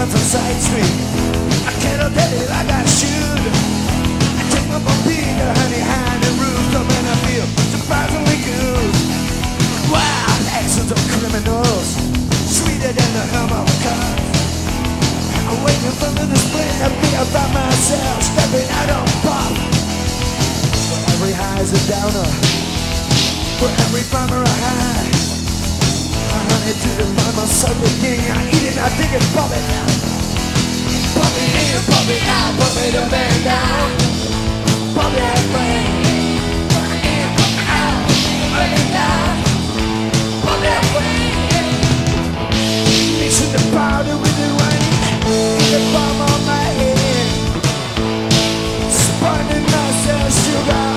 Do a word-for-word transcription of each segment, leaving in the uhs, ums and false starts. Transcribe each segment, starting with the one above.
runs on side street. I can't tell it like I should. I take my Bombita, honey, hand and rooftop, and I feel surprisingly good. Wild accents of criminals, sweeter than the hum of a car. I'm waiting for the display to be about myself, stepping out on pop. For every high is a downer, for every bummer a high. I honey to the bum, I'm so the king. I eat it, I dig it, pop it out. Pop it in, pop it out, pop it up and down. Pop that brain. Pop it in, pop it out, pop it down. Pop that brain. Mixing the powder with the rain in the palm of my head. Spinning myself sugar.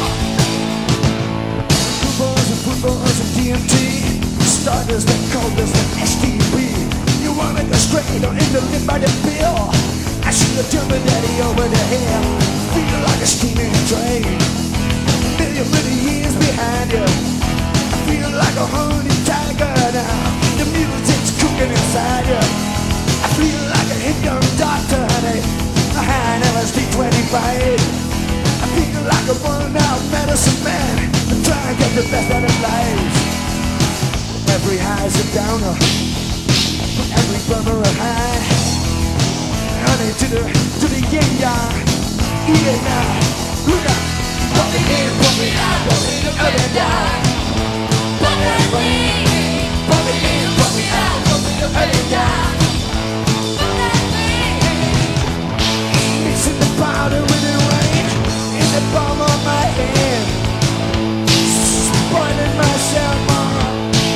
Footballs and footballs and D M T. Starters that cold as an S T B. You wanna go straight or in the lip by the bill? I should have turned my daddy over the hill. Feel like a steaming train, million million years behind you. I feel like a honey tiger now. The music's cooking inside you. I feel like a hip young doctor, honey. A high L S D twenty-five. I feel like a worn out medicine man. I'm trying to get the best out of life. Every high is a downer, for every bummer a high. Honey, to the, to the yin-yang, eat it now. Look out, pump it in, pump it out, pump it up and down. Pump that way, pump it in, pump it out, pump it up and down. Pump that way. Mixing the powder with the rain in the palm of my hand. Spoiling myself, mama.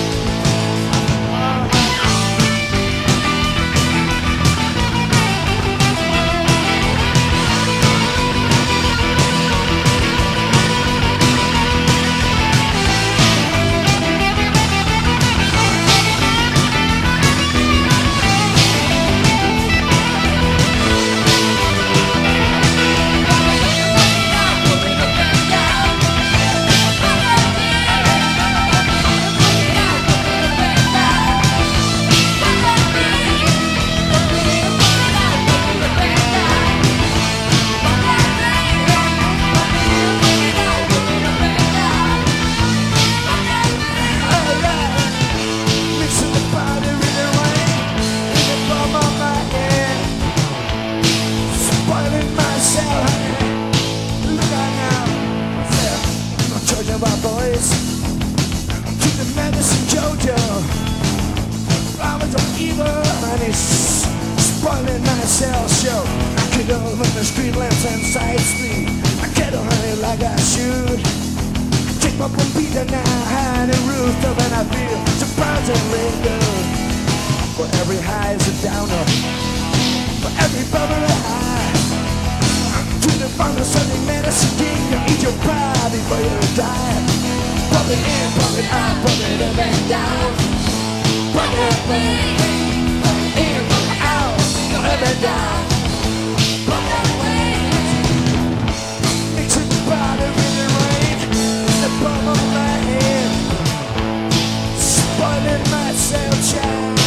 Spoiling myself, show I could over the street lamps and side street. I get on honey like I should. Take my Bombita now, high in the rooftop, and I feel surprisingly good. For every high is a downer, for every bummer a high. To the farmer Sunday medicine king, you eat your pie before you die. Pump it in, pump it out, pump it up and down. Pump it way, pump it in, pump it out, up and down. Pump that way. Mixing the powder in the rain in the palm of my hand. Spoiling myself, child.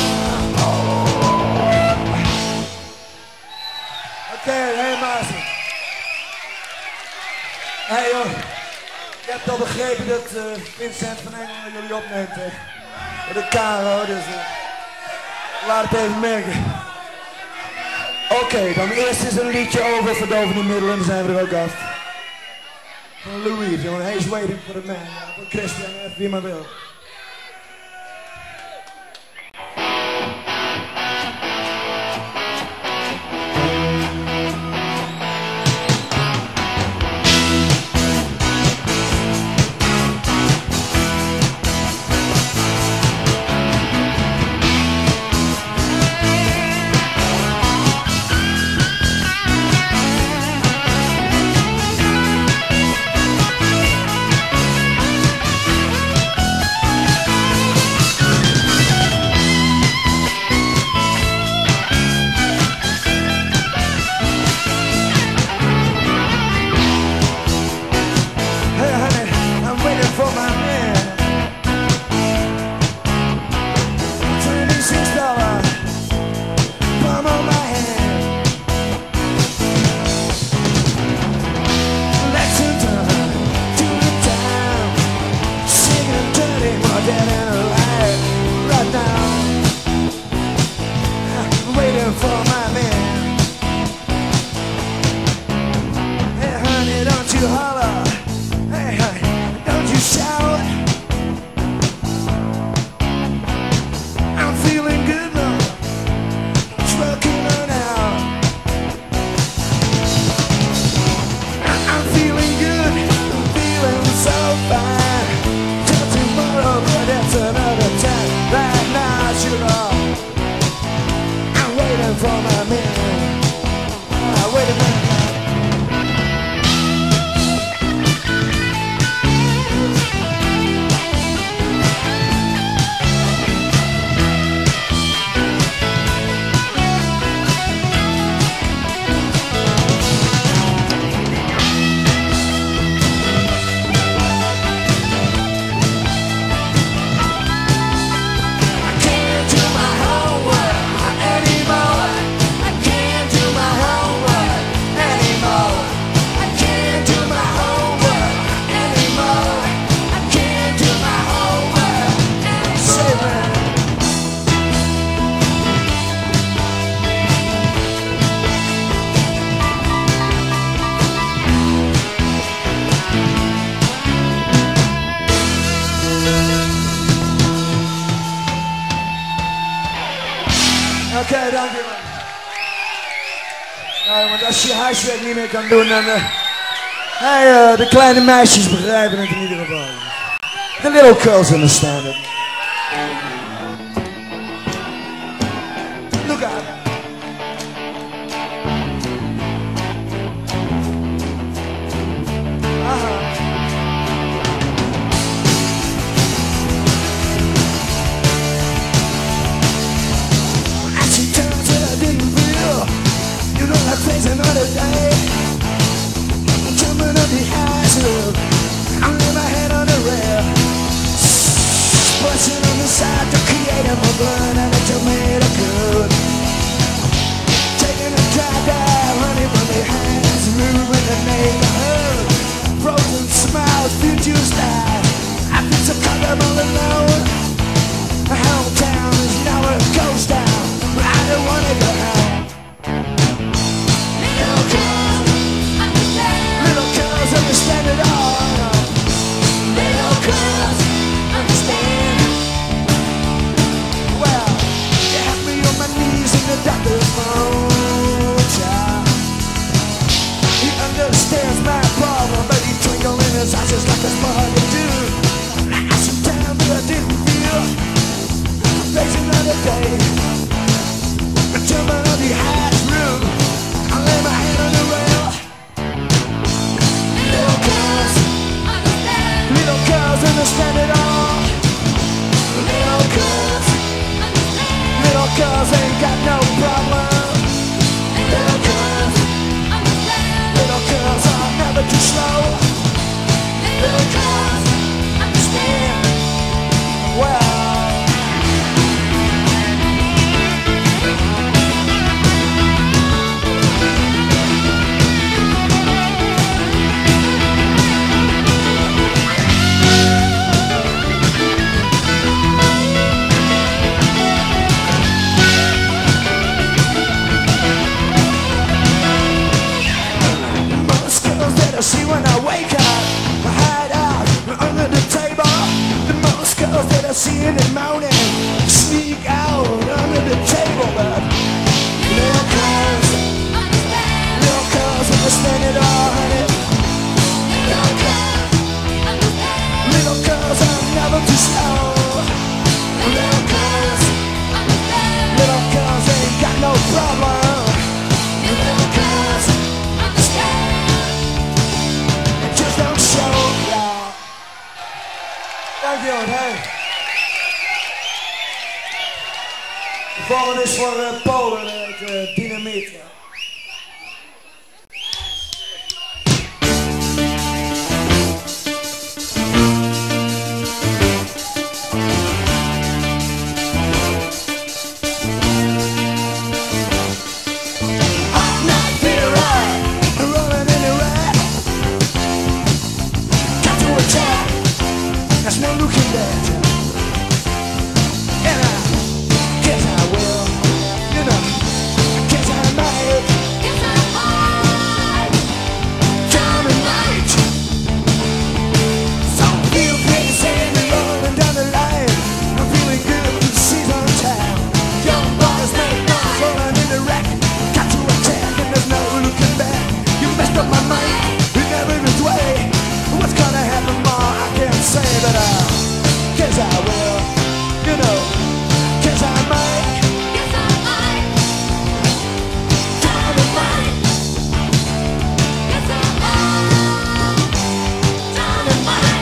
Oh. Okay, hey Maarten. Hey joh, ik heb al begrepen dat uh, Vincent van Engelen jullie opneemt hè. Voor de Caro, dus uh, laat het even merken. Oké, okay, dan eerst is een liedje over verdovende middelen, dan zijn we er ook af. Van Louis, jongen, he's waiting for the man. Ja, van Christian, even wie maar wil. dead and alive right now. I'm waiting for my man. Hey honey, don't you holler. Hey honey, don't you shout. I'm feeling good now. Trucking on out. I'm feeling good. I'm feeling so fine. Till tomorrow, but that's another time. Right now, sure. I'm waiting for my man. Ah, wait a minute. Oké, dankjewel. Nou, want als je huiswerk niet meer kan doen, dan... Uh, hey, uh, de kleine meisjes begrijpen het in ieder geval. The little girls understand it. Look out. Uh-huh. Crazy another day. I'm jumping up the hazard. I'm laying my head on the rail. Splashing on the side to create a blood and a tomato good. Taking a drive down, running from the hands, moving the neighborhood. Frozen smiles, future style. I feel so comfortable alone. My hometown is now a ghost town. I don't wanna go home. Understand it all. Little girls understand. Well, you have me on my knees in the doctor's phone, child. He understands my problem, but he twinkle in his eyes just like a mother do. I asked him down, but I didn't feel. There's another day. I'm jumping on the highest roof. I lay my head on the rail. Little girls understand it all. Little girls, little girls ain't got no problem. Little girls, little girls are never too slow. Little girls understand. Well. See when I wake up, I hide out under the table. The most girls that I see in the morning sneak out under the table. But little girls, little girls understand it all, honey. Little girls, little girls are never too slow. Little girls, little girls ain't got no problem. Little girls understand. Don't show, yeah. Dankjewel, hey. De volgende is voor uh, Polen, het uh, Dynamiet. There's no looking back. guess I will, you know, I guess I might, guess I might, dynamite. So feel pretty saying me rolling down the line. I'm feeling good with the seat on time. Young boys make noise rolling in the wreck. Got to attack and there's no looking back. You messed up my mind in every which way. What's gonna happen more? I can't say, but I guess I will, you know, guess I might, guess I might, dynamite, guess I might, dynamite.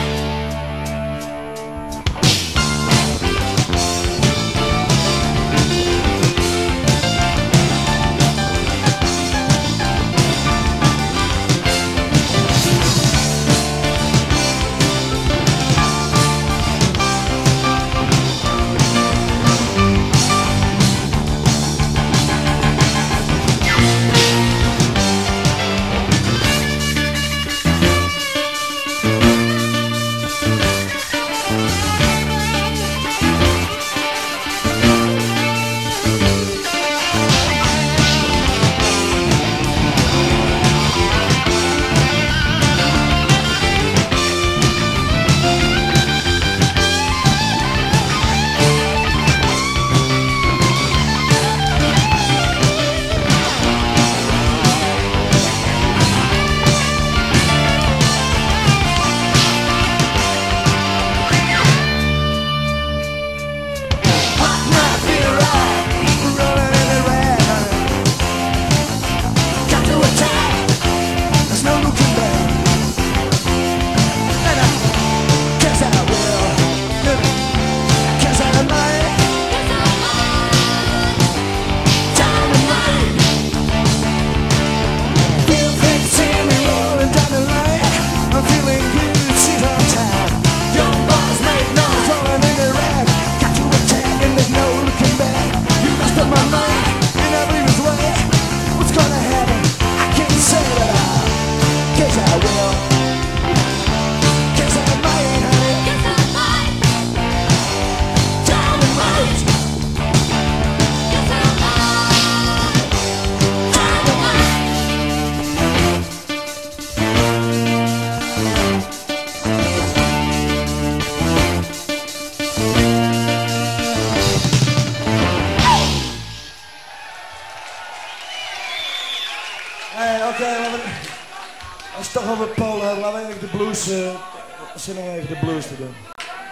Als we toch over Polen hebben, laten we even de blues, uh, zin om even de blues te doen.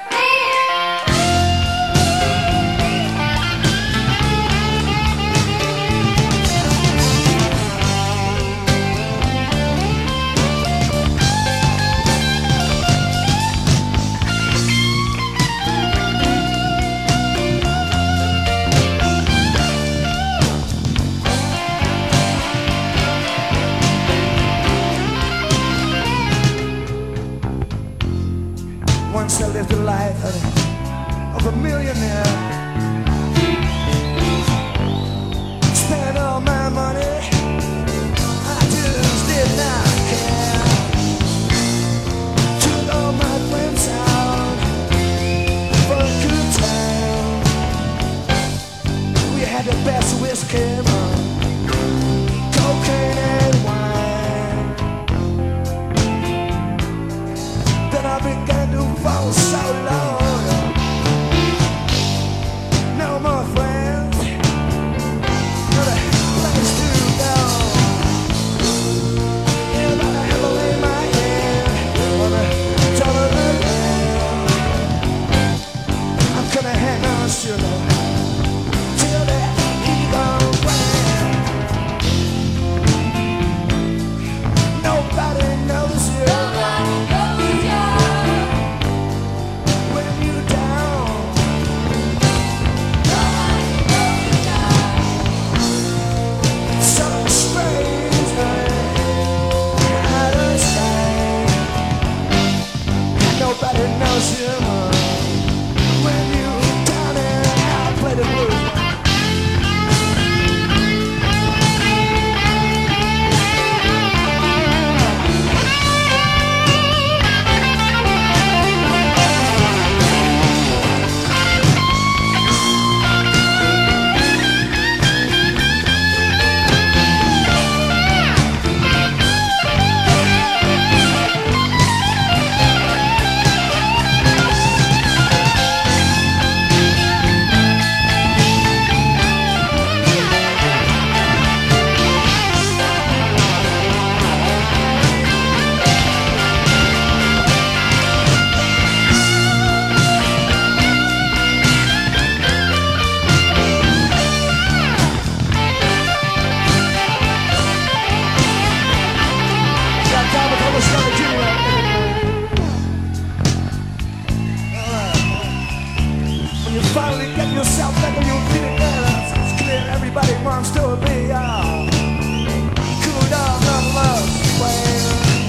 Once I lived the life of a millionaire. Spent all my money, I just did not care. Took all my friends out for a good time. We had the best whiskey, cocaine and wine. Then I began to fall so low. No more friends, not a place to go. finally get yourself better, you'll feel it better. It's clear everybody wants to be uh, cool down on love's way.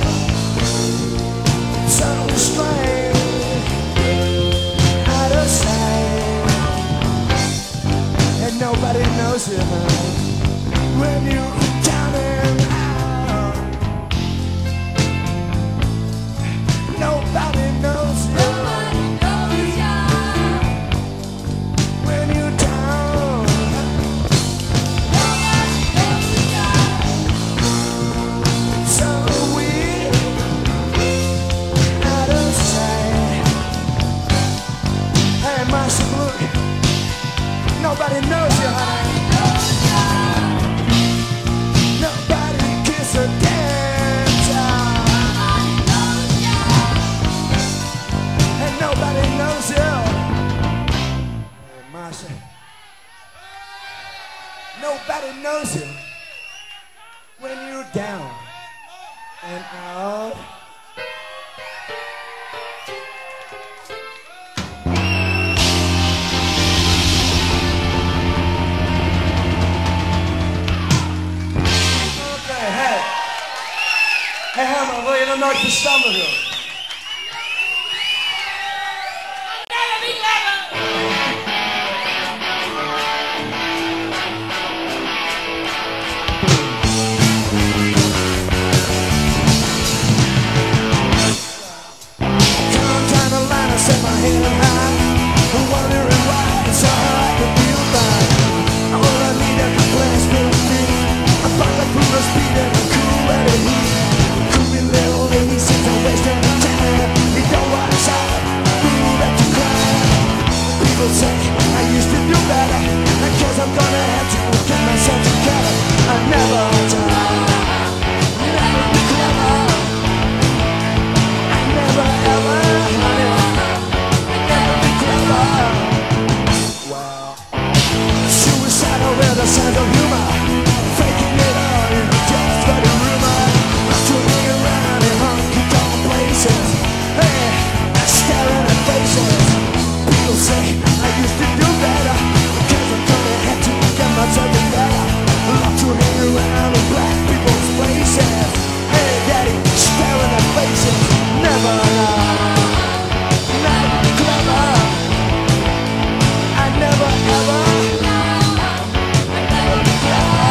So strange, out of sight, and nobody knows you when you're down and out. Nobody knows you. Nobody knows you, honey. Nobody gives a damn time. And nobody knows you. Hey, Marsha. Nobody knows you when you're down and out. Hé hey, Herman, wil je nog nooit verstandig doen? Come down the line and set my head up high, wondering why it's so hard to feel fine. All I need is a glass full of feet, a bucket full of speed and a cool weather heat. Little lady seems to waste any time. You don't watch out, fool that you cry. People say I used to do better, I guess I'm gonna have to get myself together. I never die, never be clever. I never ever, honey, never be clever. Well, suicidal with a sense of humor, faking it all, you know, just for the rumor. Hey, staring at faces. People say I used to do better, because I'm gonna have to get myself together. Love to hang around in black people's places. Hey, daddy, staring at faces. Never lie, not clever. I never ever, never be clever.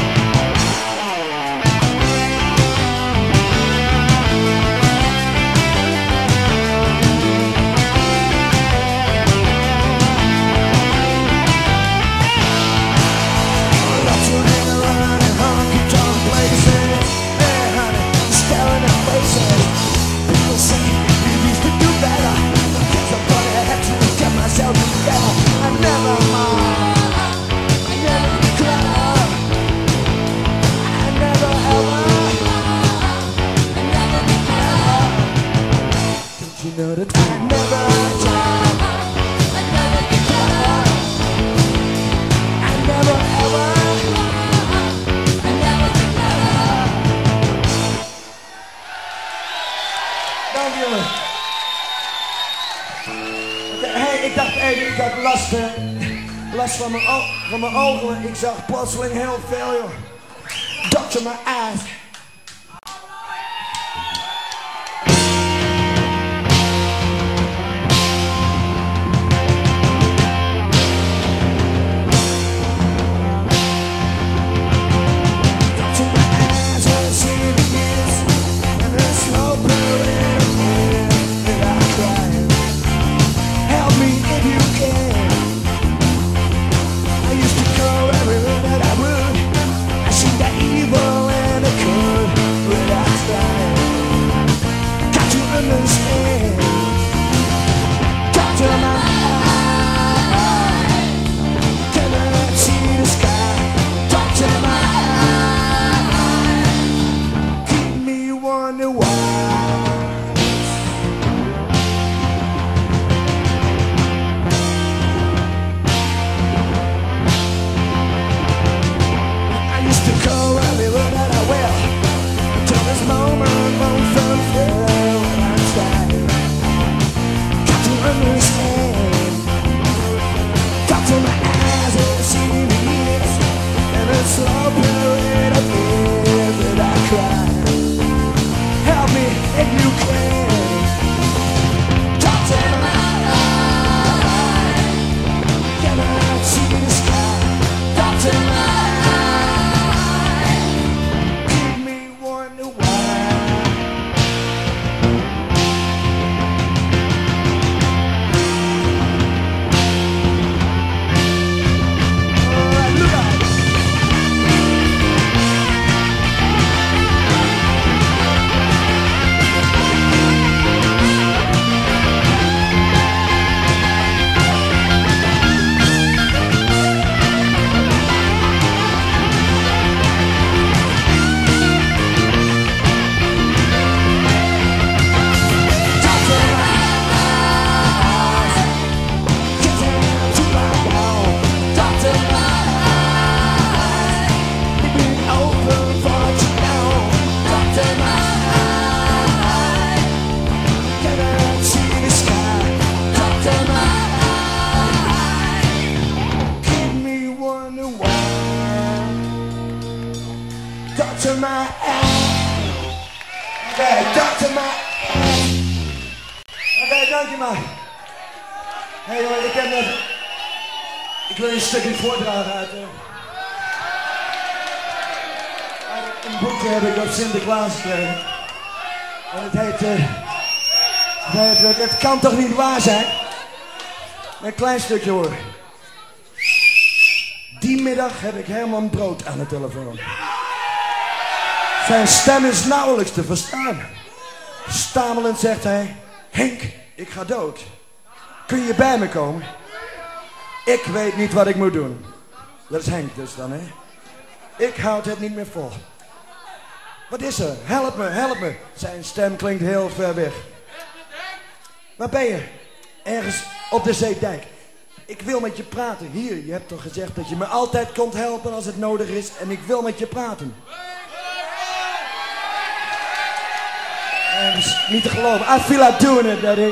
Last van mijn, van mijn ogen, ik zag plotseling heel veel, joh. Doctor my eyes. Evil and a curse. my ass. Oké, Doctor my ass. Oké, dank je man. Hé hey, jongen, ik heb net... Ik wil een stukje voordragen uit... Uh... Een boekje heb ik op Sinterklaas gekregen. En het heet... Uh... Het, heet uh, het kan toch niet waar zijn? Een klein stukje hoor. Die middag heb ik Herman Brood aan de telefoon. Zijn stem is nauwelijks te verstaan. Stamelend zegt hij... Henk, ik ga dood. Kun je bij me komen? Ik weet niet wat ik moet doen. Dat is Henk dus dan, hè? Ik houd het niet meer vol. Wat is er? Help me, help me. Zijn stem klinkt heel ver weg. Waar ben je? Ergens op de zeedijk. Ik wil met je praten. Hier, je hebt toch gezegd dat je me altijd komt helpen als het nodig is. En ik wil met je praten. En dat is niet te geloven. I feel like doing it, daddy.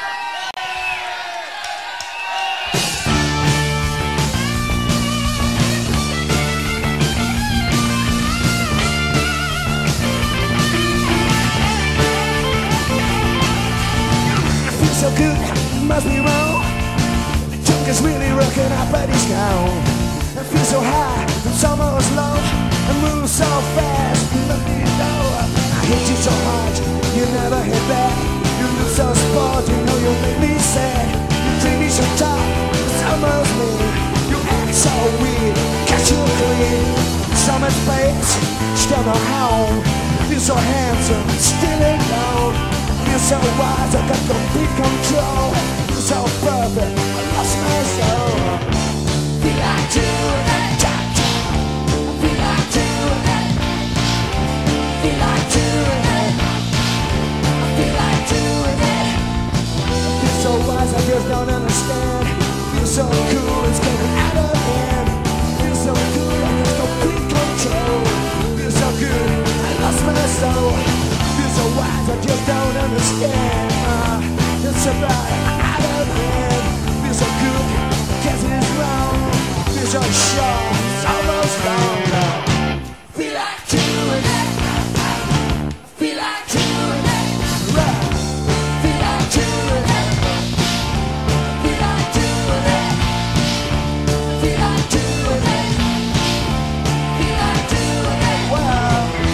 So good, must be wrong. The junk is really rocking our bodies now. I feel so high, the summer is low. I move so fast, let me know. I hit you so hard, you never hit back. You look so spoiled, you know you make me sad. You treat me so tough, the summer's me. You act so weird, catch you clean. Summer space, still not home. Feel so handsome, still alone. Feel so wise, I got complete control. Feel so perfect, I lost my soul. Feel like doing it, feel like doing it, feel like doing it, feel like doing it. Feel so wise, I just don't understand. Feel so cool, it's getting out of hand. Feel so cool, I got complete control. Feel so good, I lost my soul. So wise, I just don't understand. uh, It's about out of hand. Feel so good, guess it is wrong. Feel so sure, it's almost gone now. Feel like doing it, feel like doing it, right. Feel like doing it, feel like doing it, feel like doing it, feel like doing it, wow.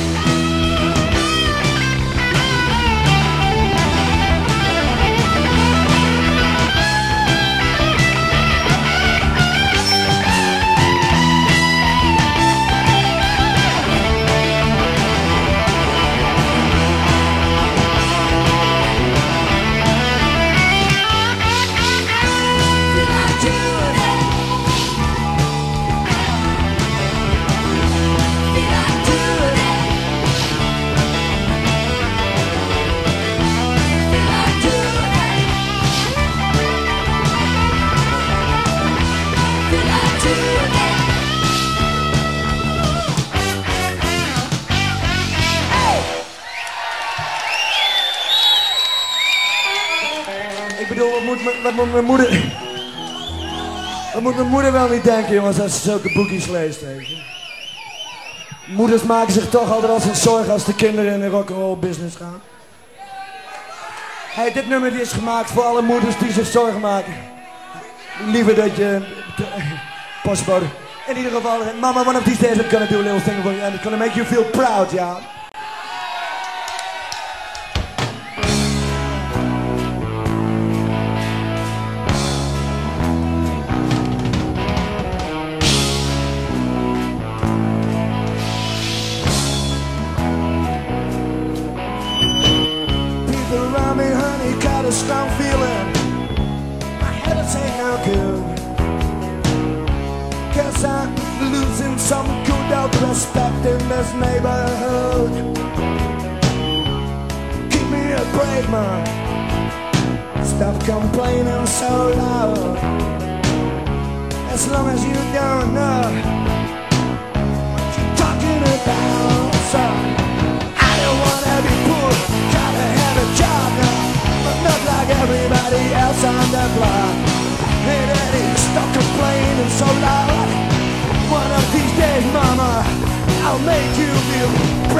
Ik bedoel, wat moet, wat moet mijn moeder... Wat moet mijn moeder wel niet denken, jongens, als ze zulke boekjes leest, weet je. Moeders maken zich toch altijd als een zorgen als de kinderen in de rock'n'roll business gaan. Hey, dit nummer die is gemaakt voor alle moeders die zich zorgen maken. Liever dat je... Postbode. In ieder geval, mama, one of these days I'm gonna do a little thing for you and it's gonna make you feel proud, ja. A strong feeling my head is ain't no good, 'cause I'm losing some good old respect in this neighborhood. Keep me a break, man. Stop complaining so loud. As long as you don't know what you're talking about. So I don't wanna be poor, gotta have a job now. Not like everybody else on the block. Hey daddy, stop complaining so loud. One of these days, mama, I'll make you feel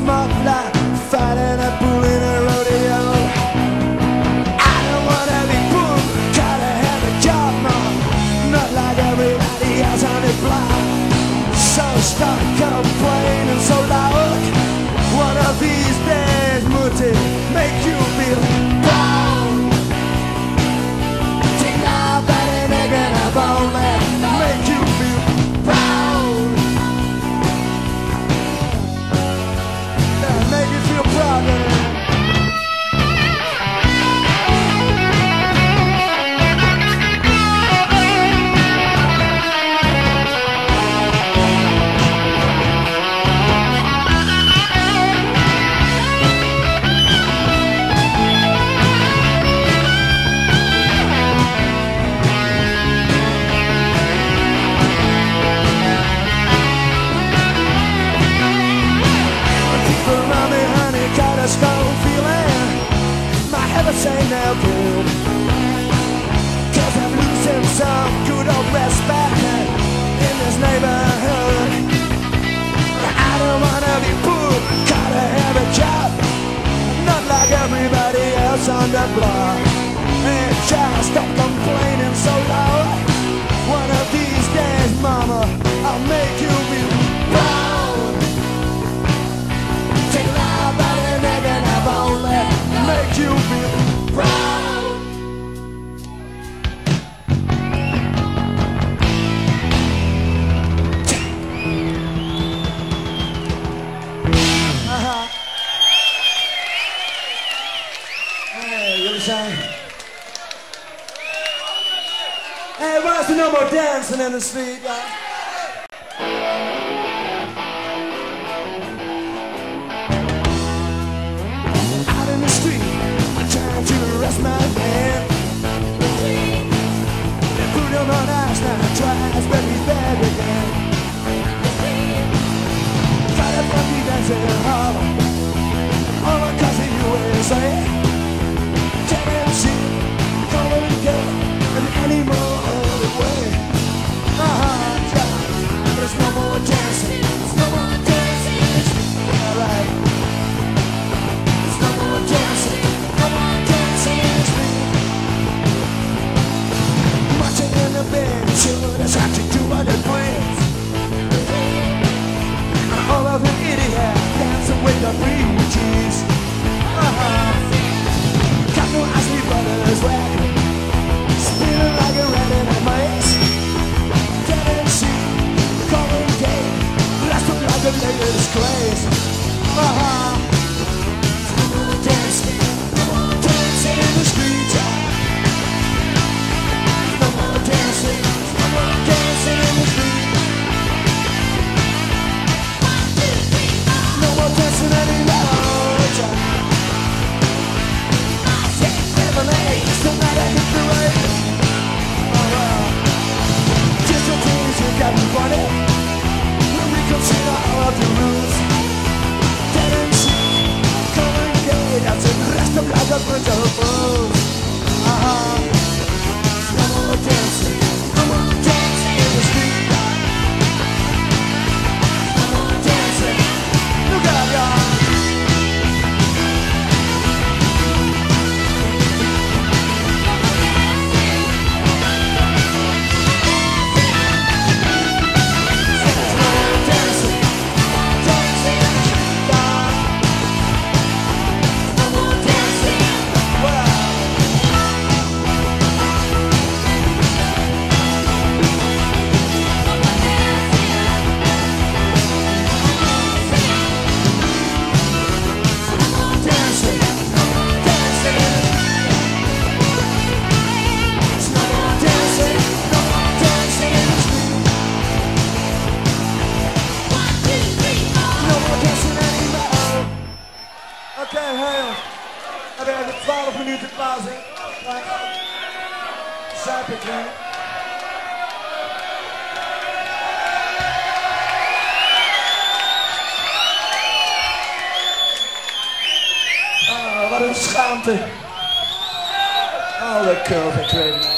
muffler, fighting a bull in a rodeo. I don't wanna be poor, gotta have a job, mom, not like everybody else on the block. So stop complaining so loud. One of these days, Mutti, make you feel proud. Take out that egg and a bone, make you feel proud. Yeah, make you feel proud, man. Say no good, cause I'm losing some good old respect in this neighborhood. I don't wanna be poor, gotta have a job, not like everybody else on the block. And just stop complaining so loud. One of these days, mama, I'll make you be proud. Take a loud bite and egg and I've only make you feel proud. Uh-huh. Hey, you listen. Hey, why's there no more dancing in the street, guys? Out in the street, trying to arrest my man. They put him on ice, now he tries, but he's back again. Got a funky dancing hall, all across the U S A. Tennessee, going to go in any more other way. Uh-huh, yeah, there's no more dancing, there's no more dancing. Alright. Dancing, come on, dancing with me. Marching in the band, sure as I can do other friends. All of the idiot dancing with the refugees. Uh-huh. Got no Isley Brothers wagon, spinning like a rat in a maze. Tennessee, calling gay, blasting like the latest craze. Uh-huh. Dancing, dancing in the streets. No more dancing, no more dancing in the street. No more dancing anymore. Seven eight, no matter hit the rate. Oh well, just the things you got me running. When we consider all of the rules. That's the rest of like a bunch of fools. Uh-huh. No more dancing, no more dancing in the street. No more dancing. Look out, y'all. twaalf minuten pauze. Zuip ik, hè? Oh, wat een schaamte. Oh, de curls, ik weet het.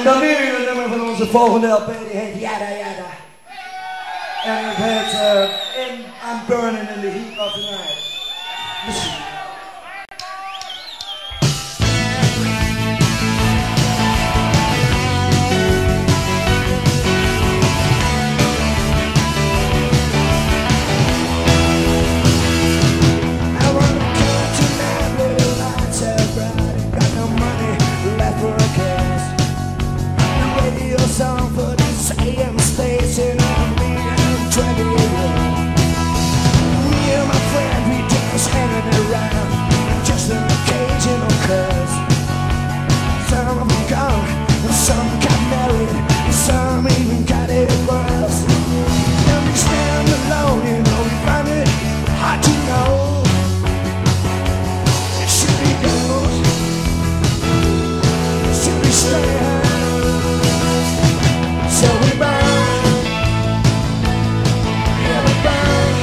En dan nu een nummer van onze volgende L P, die heet Yada Yada. En het heet uh, in, I'm Burning in the Heat of the Night. Misschien. Song for this A M station on the twenty. Me and my friend, we just hanging around, just an occasional curse. Some of them gone, and some got married, and some even got it worse. And we stand alone, you know, we find it hard to know. Should we go? Should we stay? So we burn, yeah we burn,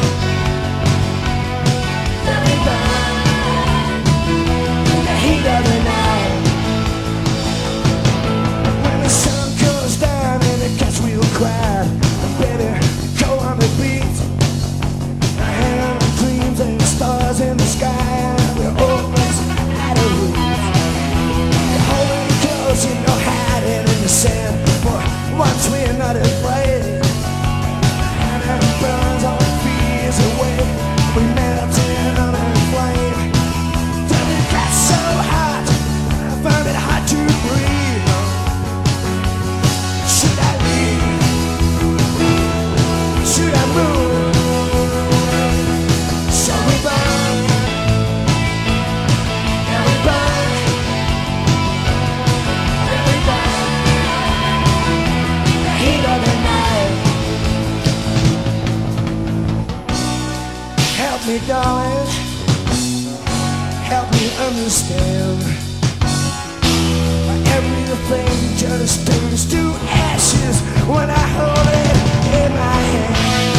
yeah we burn, in the heat of the night. When the sun goes down and it gets real quiet, baby, go on the beat. I hang on the dreams and stars in the sky, and we're almost out of reach. You're holding close, you know, hiding in the sand. Once we're not afraid, and it burns our fears away. We melt in on a flame. Till it gets so hot, I find it hard to breathe. Should I leave? Should I move? So we burn, yeah we burn, yeah we burn. Heat of the night. Help me, darling. Help me understand. Everything just turns to ashes when I hold it in my hand.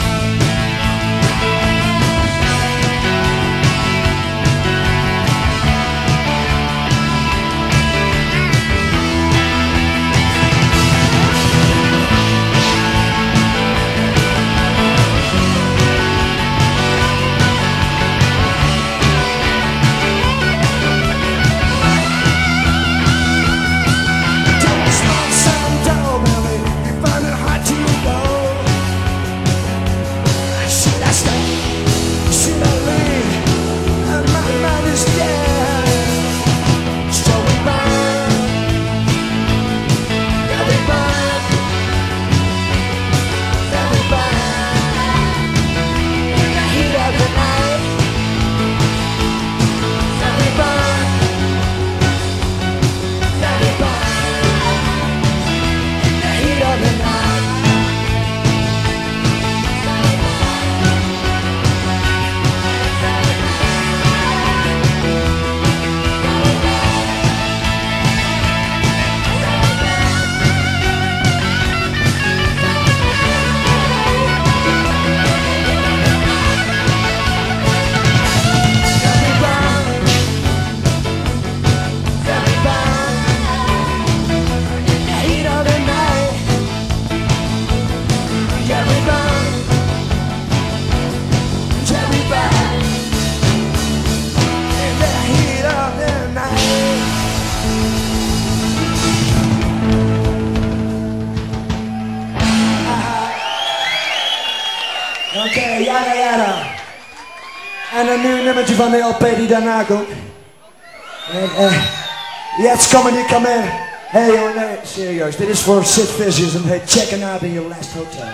Oké, Yada Yada. En dan nu een nummertje van de L P die daarna komt. En, uh, Jetzt komen die kamer. Hey joh, nee, serieus. Dit is voor Sid Vicious en het heet Checking Out in Your Last Hotel.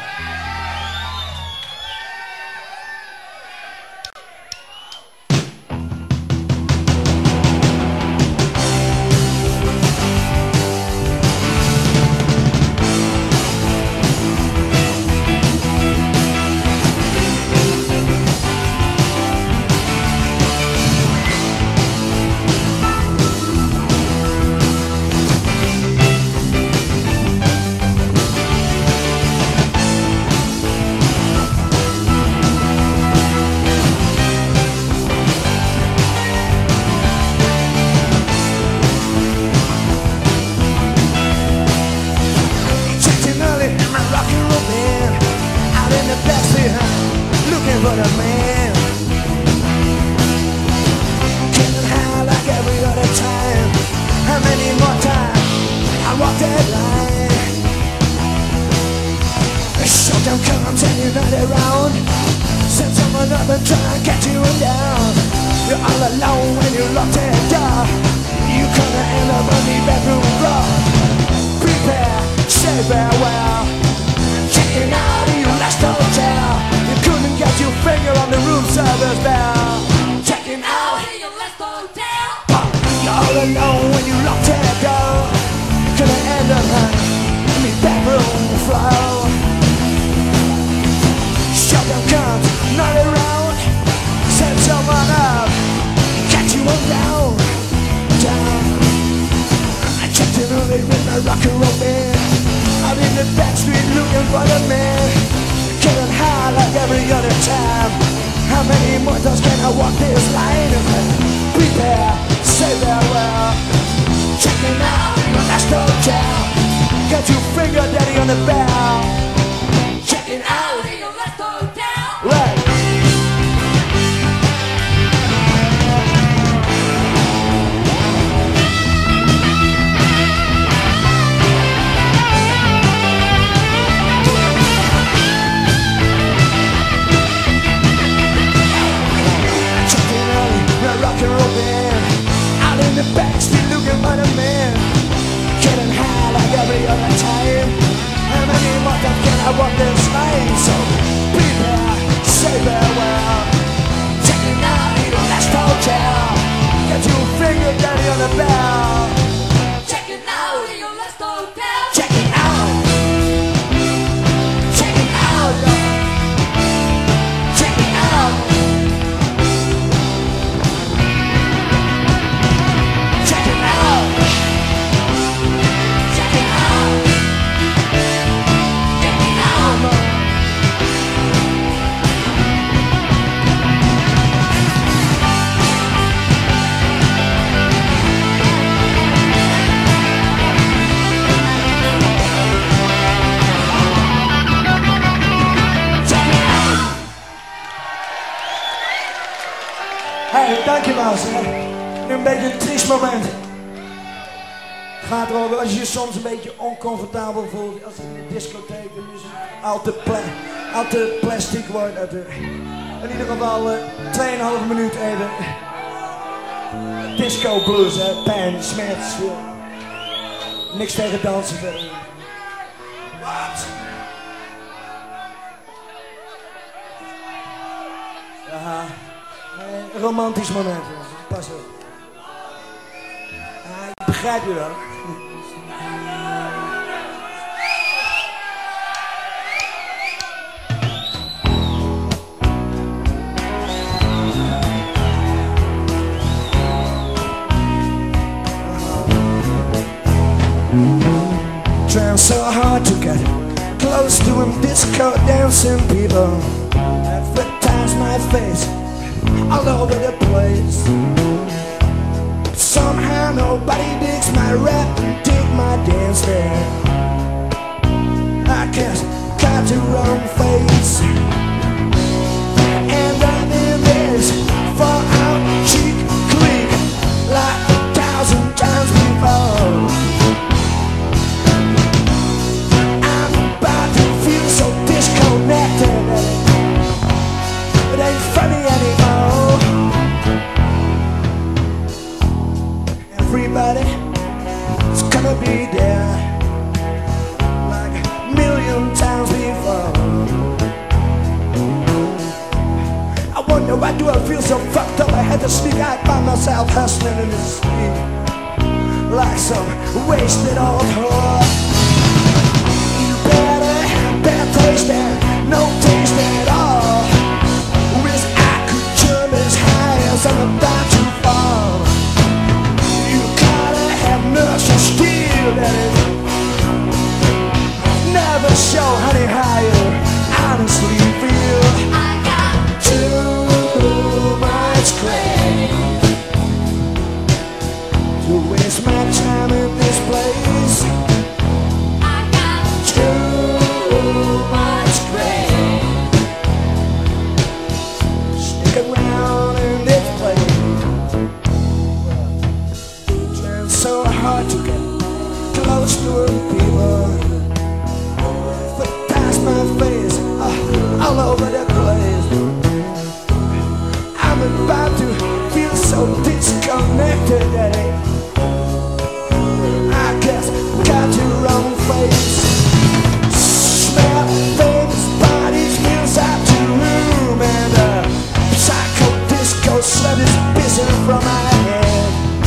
Shutdown comes and you're not around. Send someone up and try and get you down. You're all alone when you're locked in the door. You gonna end up on the bedroom floor. Prepare, say farewell. Checking out of your last hotel. You couldn't get your finger on the room service bell. Checking out of your last hotel. You're all alone when you locked in the door. You're gonna end up on the bedroom floor. Shutdown comes, not around. Send someone up, catch you on down, down. I checked in early with my rock and roll band. Out in the back street looking for the man. Getting high like every other time. How many mortals can I walk this line? Prepare, say farewell. Checking out your last hotel. Got your finger daddy on the bell. Checking out your last hotel. Right. Rock and roll band. Out in the back street looking for the man. Getting high like every other time. How many more times can I walk this line? So prepare, say farewell. Checking out your last hotel. Get your finger daddy on the bell. Checking out your last hotel. Check it out. Check it out. Check it out. Hey, dankjewel zeg. Nu een beetje een triest moment. Het gaat erover als je je soms een beetje oncomfortabel voelt. Als je in de discotheek de muziek al te, pla al te plastic wordt. Uit de, in ieder geval uh, twee en een half minuut even. Disco blues, hè. Pijn, smerts. Niks tegen dansen verder. Wat? Aha. Een romantisch moment, pas op. Ah, ik begrijp je wel. Trying so hard to get close to them disco dancing people. Advertise my face all over the place. Somehow nobody digs my rap and dig my dance there. I guess got the wrong face. And I'm in this far out cheek clique like a thousand times before. I'm about to feel so disconnected. It ain't funny anymore. Everybody is gonna be there like a million times before. I wonder why do I feel so fucked up? I had to sneak out by myself, hustling in the street like some wasted old whore. You better, better taste that, no taste at all. Wish I could jump as high as I'm about to fall. You gotta have nerves of steel that it never show, honey, how you honestly feel. I got too much crave to waste my time in this place. all over the place. I'm about to feel so disconnected, Daddy. I guess got your wrong face. Smell famous bodies, meals out to room, and uh, psycho disco slut is busy from my head.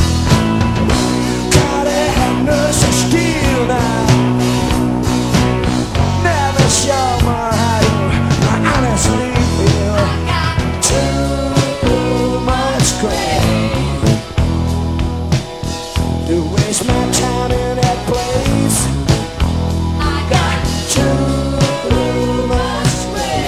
Gotta have nurse of steel now. Never show more how to I honestly feel. Too much crap to waste my time in that place. I got too much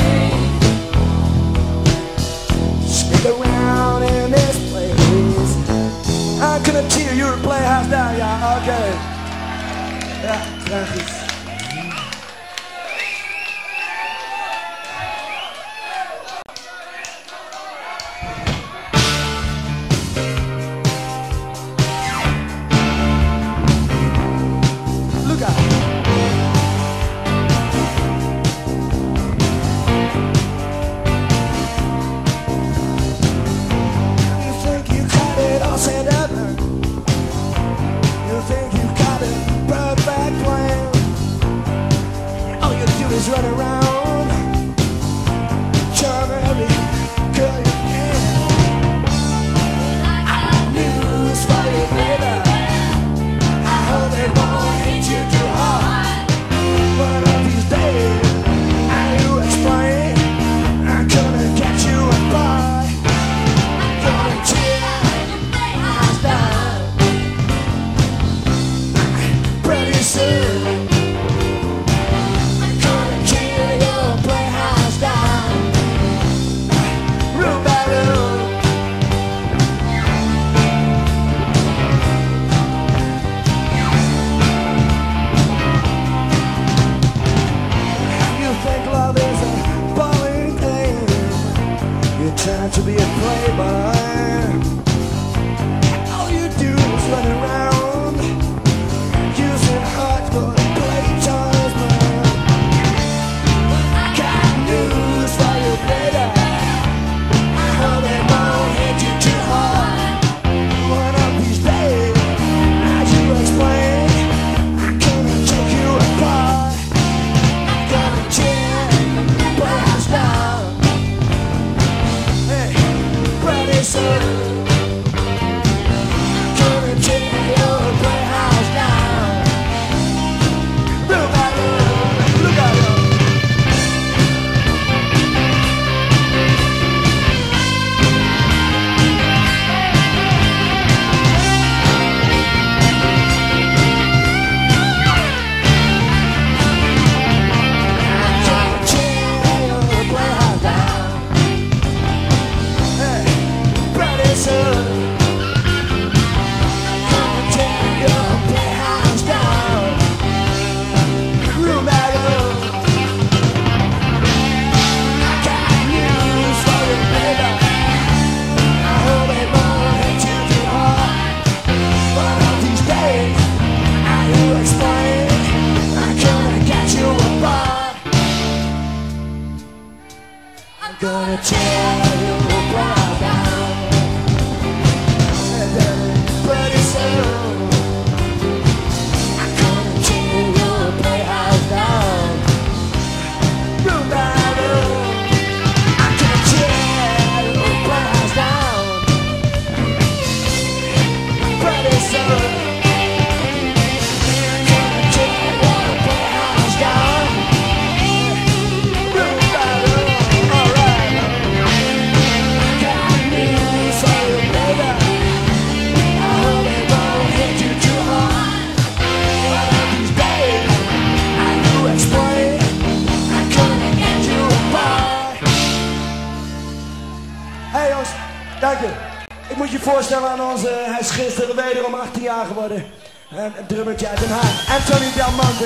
space. Stick around in this place. I'm gonna cheer you to Playhouse down, y'all. Okay. Yeah, thank you. Run around, charm every girl you can. I got news for you, baby. I hope they won't hit you too hard. One of these days, how you explain, I'm gonna catch you a bar. I'm gonna tear your playhouse down pretty soon. Trying to be a playboy, all you do is run around using heart for playtimes, man. Got news for you, baby. I hope they won't hit you too hard. One of these days, how you explain, I'm gonna take you apart. I'm gonna tear the playhouse down. Pretty soon, gonna tear your playhouse down. Look at him, look at him. Gonna tear your playhouse down. Pretty soon, gonna tear your playhouse down. Room by room, I got news for you, baby. I hope it won't hit you too hard. One of these days, how you explain, I'm gonna catch you apart. I'm gonna tear your playhouse down. Pretty soon, I'm gonna tear your playhouse down. Room by room, I'm gonna tear your playhouse down. Pretty soon, I'm gonna tear your playhouse down. Room by room, alright. Got news for you, baby. Hey jongens, dank je. Ik moet je voorstellen aan onze, hij is gisteren wederom achttien jaar geworden. Een drummertje uit Den Haag, Anthony Delmonte.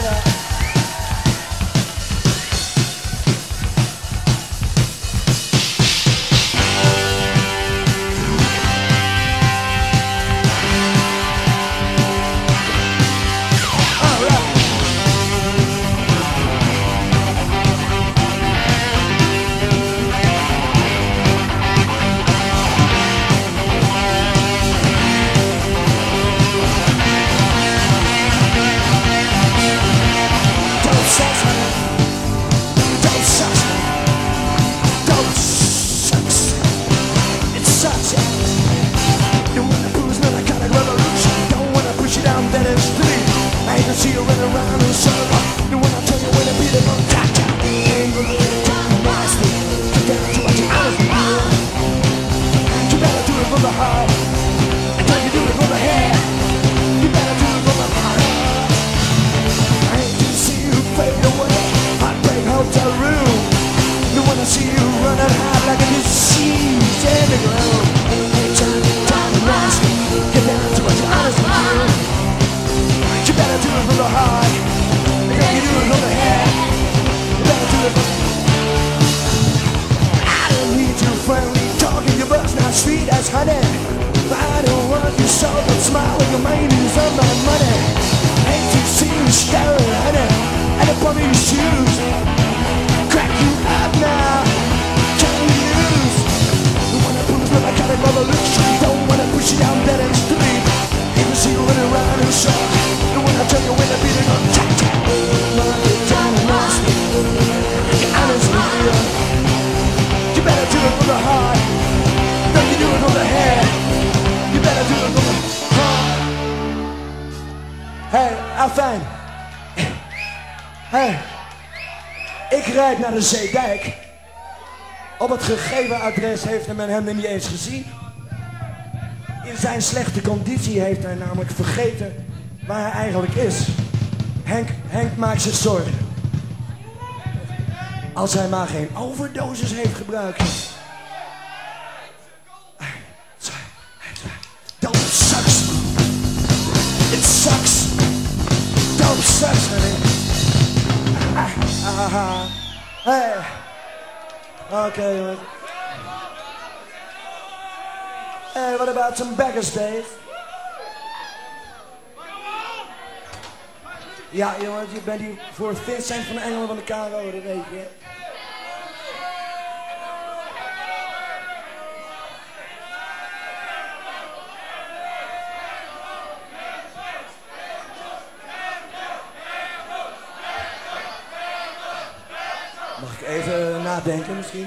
smile like your mind is on my money. Ain't you seen you staring, honey, and the bum of your shoes. Crack you up now, can you use? The one that proves that I got another look. Don't wanna push you down dead end street. Even see you running around in shock. The one I tell you when I beat it on tap tap. Don't lost me. Honestly, you better do it from the heart. Don't you do it from the head. You better do it from the heart. Hey, afijn. Hey, ik rijd naar de Zeedijk. Op het gegeven adres heeft men hem niet eens gezien. In zijn slechte conditie heeft hij namelijk vergeten waar hij eigenlijk is. Henk, Henk maakt zich zorgen. Als hij maar geen overdosis heeft gebruikt. Dope sucks. It sucks. Dope sucks, honey. Ah, ah, ah. Hey. Oké, okay, jongens. Hey, what about some beggars, Dave? Ja, jongens, je bent hier voor Vincent van de Engelen van de K R O, dat weet je. Mag ik even nadenken misschien?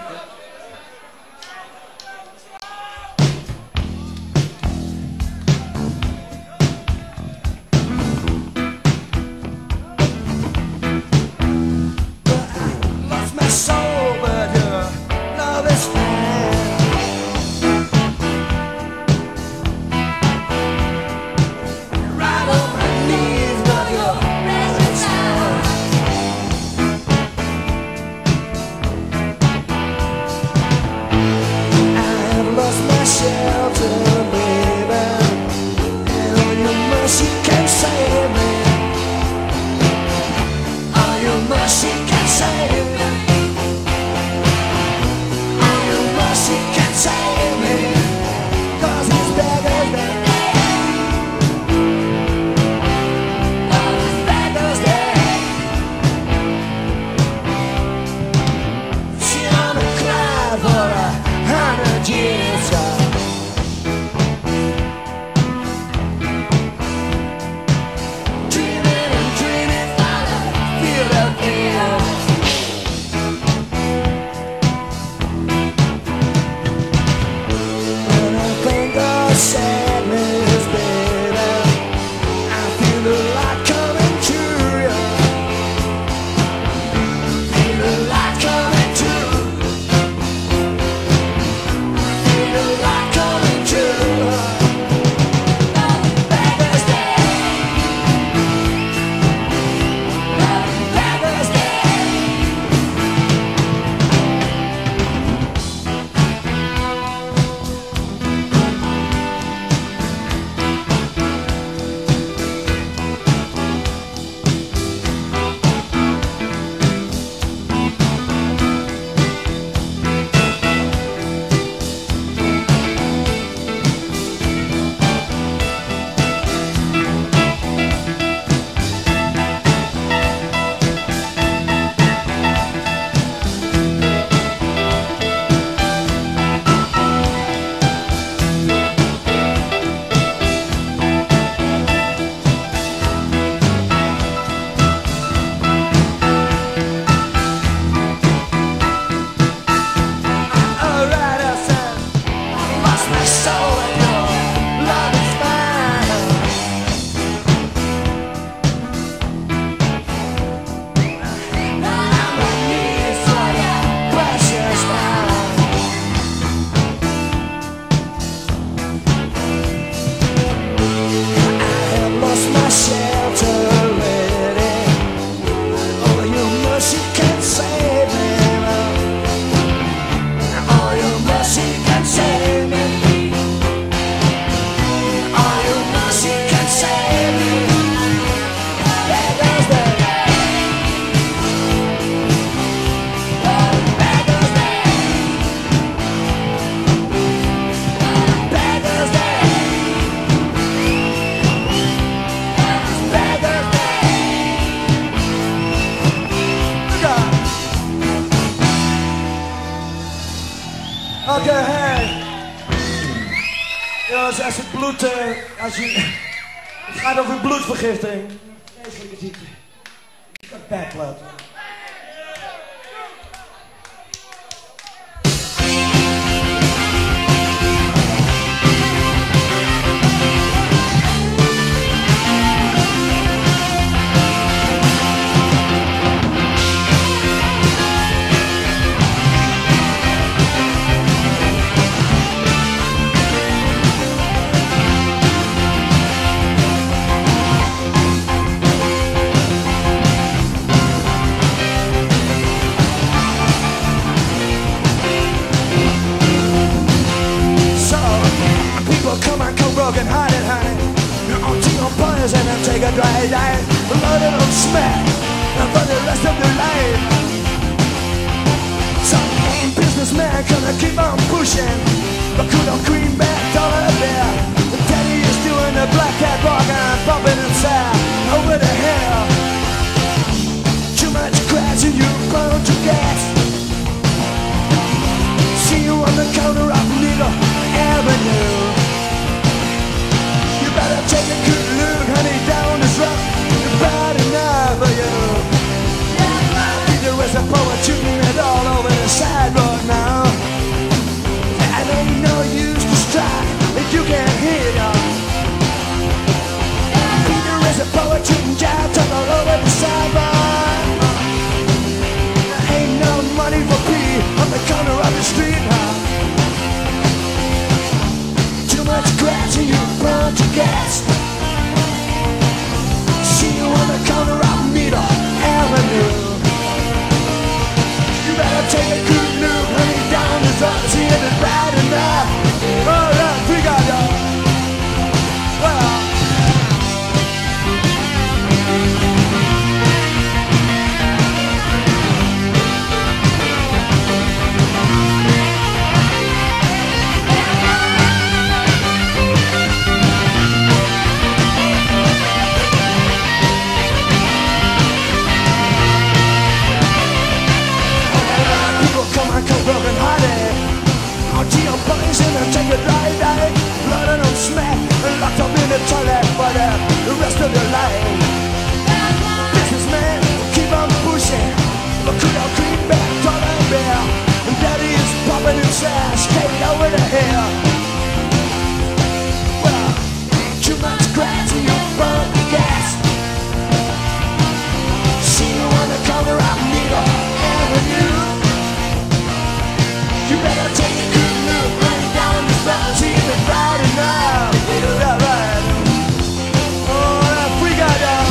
Oké, okay, hey. Ja, als het bloed, uh, als je, het gaat over bloedvergifting. Vreselijke ziekte. Ik kan backload. Broken hearted, honey. You're on to your boys and then take a dry dive. Load it on smack and for the rest of your life. Some mean businessman gonna keep on pushing. But could on greenback dollar there. The daddy is doing the black cat walk and bumping inside over the hill. Too much grass and you're bound to gas. See you on the counter of Needle Avenue. Better take a good look, honey, down this road. It's bad enough for you. There is a poet shooting it all over the sidewalk now. And ain't no use to strike if you can't hear ya. There is a poet shooting jabs all over the sidewalk. Ain't no money for pee on the corner of the street, huh? Too much grass and you burn to gas. See you on the corner of Needle Avenue. You better take a good look, honey, down this road. See if it's bad enough. Alright, we got ya. Well, broken hearted. Out to your boys and then take a drive, dive. Blood and on smack and locked up in the toilet for the, the rest of your life. Businessman, keep on pushing. But could our greenback dollar bear? And daddy is popping his ass straight over the hill. Well, too much grass and you burn the gas. See you on the corner of Needle Avenue. You better take a good look, running down this road, see if it's right enough. Yeah, right. Oh, that freak out there.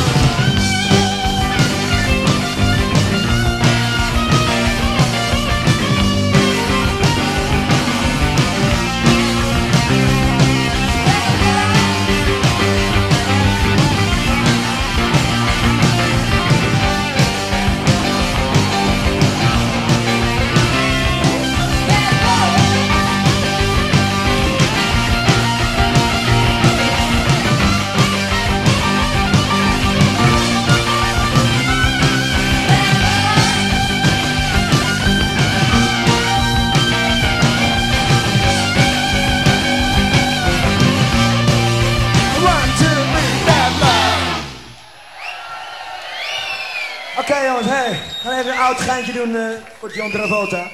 Oké okay, jongens, hey. We gaan even een oud geintje doen uh, voor John Travolta.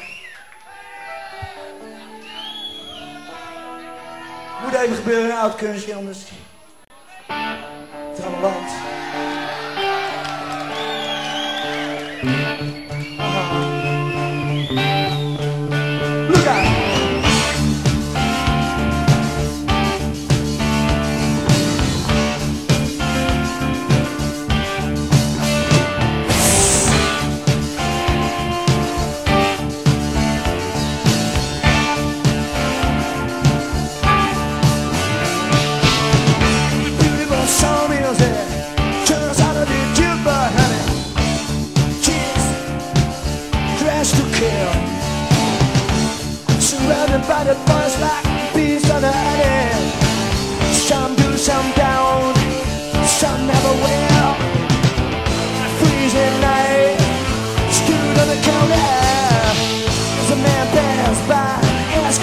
Moet even gebeuren, een oud kunstje, anders... Het gaat land. Look out! Surrounded by the boys like bees on the honey. Some do, some don't, some never will. A freezing night, stood on the counter as a man passed by.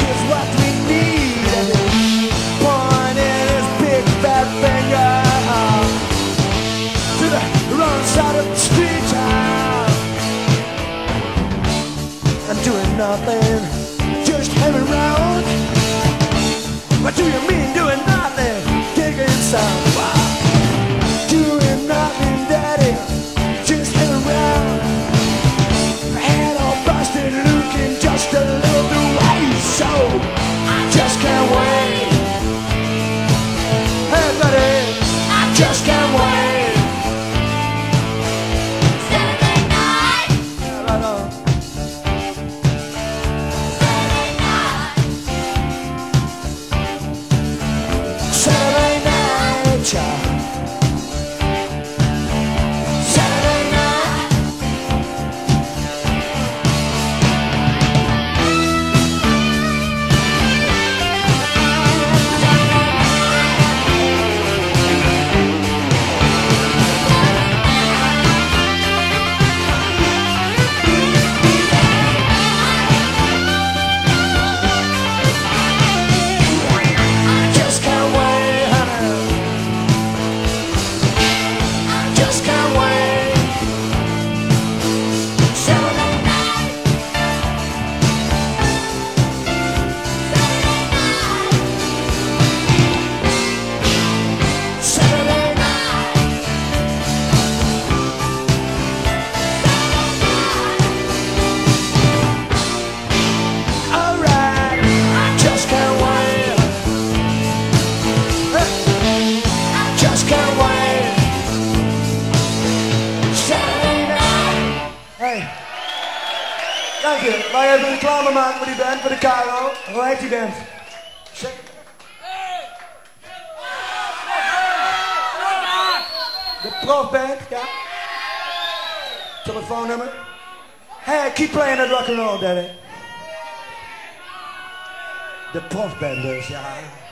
doing nothing, just hanging around. What do you mean doing nothing? Digging some. Doing nothing, daddy, just hanging around. Head all busted, looking just a little the way. So I just can't wait. Hey buddy, I just can't wait. Saturday night. Yeah, right on. Saturday night. Saturday night, child. Saturday night. I just can't wait, honey. I just can't wait. Saturday night. Saturday night. Alright, I just can't wait. I just can't wait. Saturday night. Hey, dank je. Wij hebben reclame maken voor die band, voor de Caro. Hoe heet die band? Zeg. De Profband, ja. Telefoonnummer. Hey, keep playing that rock and roll, daddy. De Profband dus, ja.